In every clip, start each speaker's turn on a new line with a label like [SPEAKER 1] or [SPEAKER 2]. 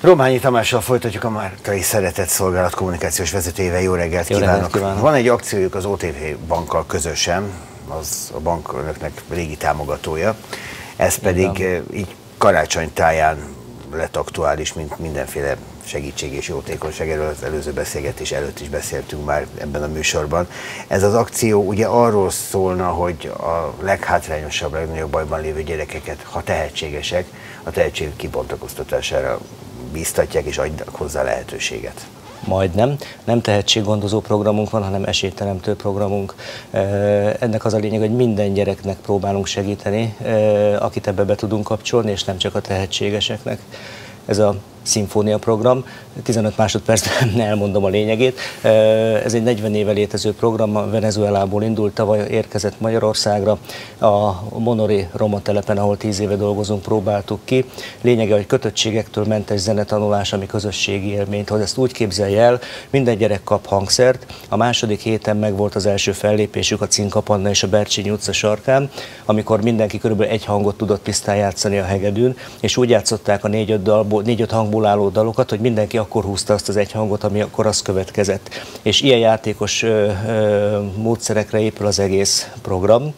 [SPEAKER 1] Rományi Tamással folytatjuk a Mártai Szeretett Szolgálat kommunikációs vezetőjével. Jó reggelt kívánok! Van egy akciójuk az OTP bankkal közösen, az a bank önöknek régi támogatója, ez pedig így karácsony táján lett aktuális, mint mindenféle segítség és jótékonyság. Erről az előző beszélgetés előtt is beszéltünk már ebben a műsorban. Ez az akció ugye arról szólna, hogy a leghátrányosabb, legnagyobb bajban lévő gyerekeket, ha tehetségesek, a tehetség kibontakoztatására bíztatják és adják hozzá lehetőséget.
[SPEAKER 2] Majdnem. Nem tehetséggondozó programunk van, hanem esélyteremtő programunk. Ennek az a lényeg, hogy minden gyereknek próbálunk segíteni, akit ebbe be tudunk kapcsolni, és nem csak a tehetségeseknek. Ez a szimfónia program. 15 másodpercben elmondom a lényegét. Ez egy 40 éve létező program, Venezuelából indult, tavaly érkezett Magyarországra. A Monori roma telepen, ahol 10 éve dolgozunk, próbáltuk ki. Lényege, hogy kötöttségektől mentes zenetanulás, ami közösségi élményt hoz. Ezt úgy képzelje el, minden gyerek kap hangszert. A második héten meg volt az első fellépésük a Cinkapanna és a Bercsényi utca sarkán, amikor mindenki körülbelül egy hangot tudott tisztán játszani a hegedűn, és úgy játszották a 4-5 hangból álló dalokat, hogy mindenki akkor húzta azt az egy hangot, ami akkor az következett. És ilyen játékos módszerekre épül az egész program.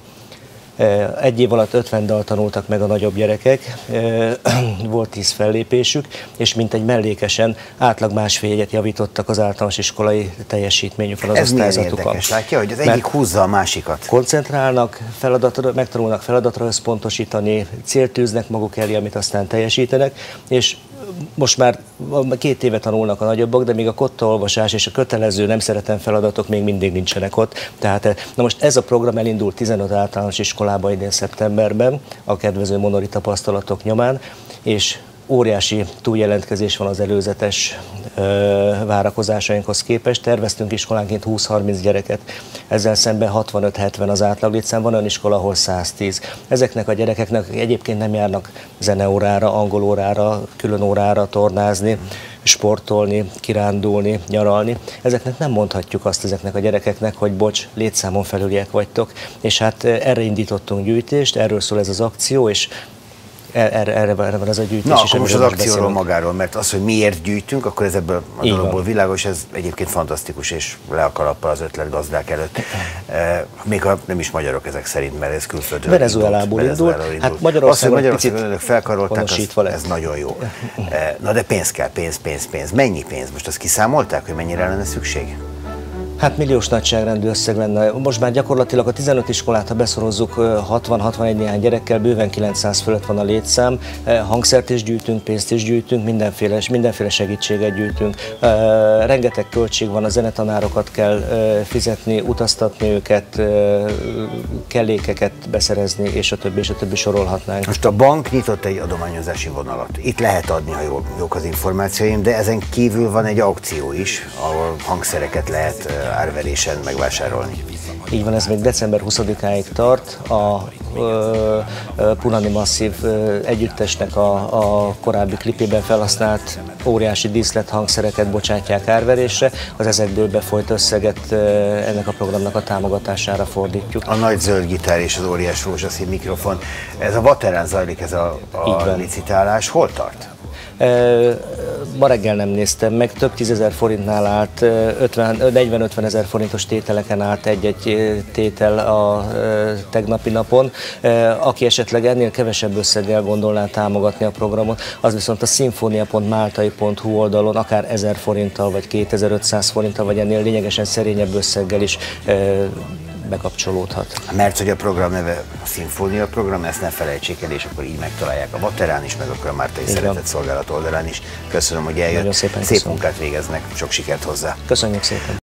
[SPEAKER 2] Egy év alatt 50 dal tanultak meg a nagyobb gyerekek, volt 10 fellépésük, és mintegy mellékesen átlag másfél jegyet javítottak az általános iskolai teljesítményükön, az osztályzatukon. Ez
[SPEAKER 1] érdekes, látja, hogy az egyik húzza a másikat.
[SPEAKER 2] Koncentrálnak, megtanulnak feladatra összpontosítani, célt tűznek maguk elé, amit aztán teljesítenek, és most már 2 éve tanulnak a nagyobbak, de még a kottaolvasás és a kötelező nem szeretem feladatok még mindig nincsenek ott. Tehát, na most ez a program elindult 15 általános iskolába idén szeptemberben, a kedvező monori tapasztalatok nyomán, és óriási túljelentkezés van az előzetes várakozásainkhoz képest. Terveztünk iskolánként 20-30 gyereket, ezzel szemben 65-70 az átlaglétszám, van olyan iskola, ahol 110. Ezeknek a gyerekeknek egyébként nem járnak zeneórára, angolórára, külön órára tornázni, sportolni, kirándulni, nyaralni. Ezeknek nem mondhatjuk azt ezeknek a gyerekeknek, hogy bocs, létszámon felüliek vagytok. És hát erre indítottunk gyűjtést, erről szól ez az akció, és erre van ez a gyűjtés.
[SPEAKER 1] Na, akkor most az akcióról magáról, mert az, hogy miért gyűjtünk, akkor ez ebből a dologból világos, ez egyébként fantasztikus, és le a kalappal az ötletgazdák előtt. Még ha nem is magyarok ezek szerint, mert ez külföldről
[SPEAKER 2] Venezuelából indult. Hát Magyarországon picit
[SPEAKER 1] önök felkarolták, ez nagyon jó. Na de pénz kell, pénz. Mennyi pénz? Most azt kiszámolták, hogy mennyire lenne szükség?
[SPEAKER 2] Hát milliós nagyságrendű összeg lenne. Most már gyakorlatilag a 15 iskolát, ha beszorozzuk 60-61 néhány gyerekkel, bőven 900 fölött van a létszám. Hangszert is gyűjtünk, pénzt is gyűjtünk, mindenféle segítséget gyűjtünk. Rengeteg költség van, a zenetanárokat kell fizetni, utaztatni őket, kellékeket beszerezni, és a többi sorolhatnánk.
[SPEAKER 1] Most a bank nyitott egy adományozási vonalat. Itt lehet adni, ha jók az információim, de ezen kívül van egy aukció is, ahol hangszereket lehet árverésen megvásárolni.
[SPEAKER 2] Így van, ez még december 20-áig tart. A Punani Masszív együttesnek a korábbi klipében felhasznált óriási díszlethangszereket bocsátják árverésre. Az ezekből befolyt összeget ennek a programnak a támogatásására fordítjuk. A
[SPEAKER 1] nagy zöld gitár és az óriás rózsaszín mikrofon. Ez a Vaterán zajlik, ez a licitálás. Hol tart?
[SPEAKER 2] Ma reggel nem néztem meg, több 10 000 forintnál állt, 40-50 ezer forintos tételeken állt egy-egy tétel a tegnapi napon. Aki esetleg ennél kevesebb összeggel gondolná támogatni a programot, az viszont a szimfonia.máltai.hu oldalon akár 1000 forinttal, vagy 2500 forinttal, vagy ennél lényegesen szerényebb összeggel is bekapcsolódhat.
[SPEAKER 1] Mert hogy a program neve a Szimfónia program, ezt ne felejtsék el, és akkor így megtalálják a Vaterán is, meg akkor a Mártai Szeretett Szolgálat oldalán is. Köszönöm, hogy eljött. Szép munkát végeznek, sok sikert hozzá.
[SPEAKER 2] Köszönjük szépen.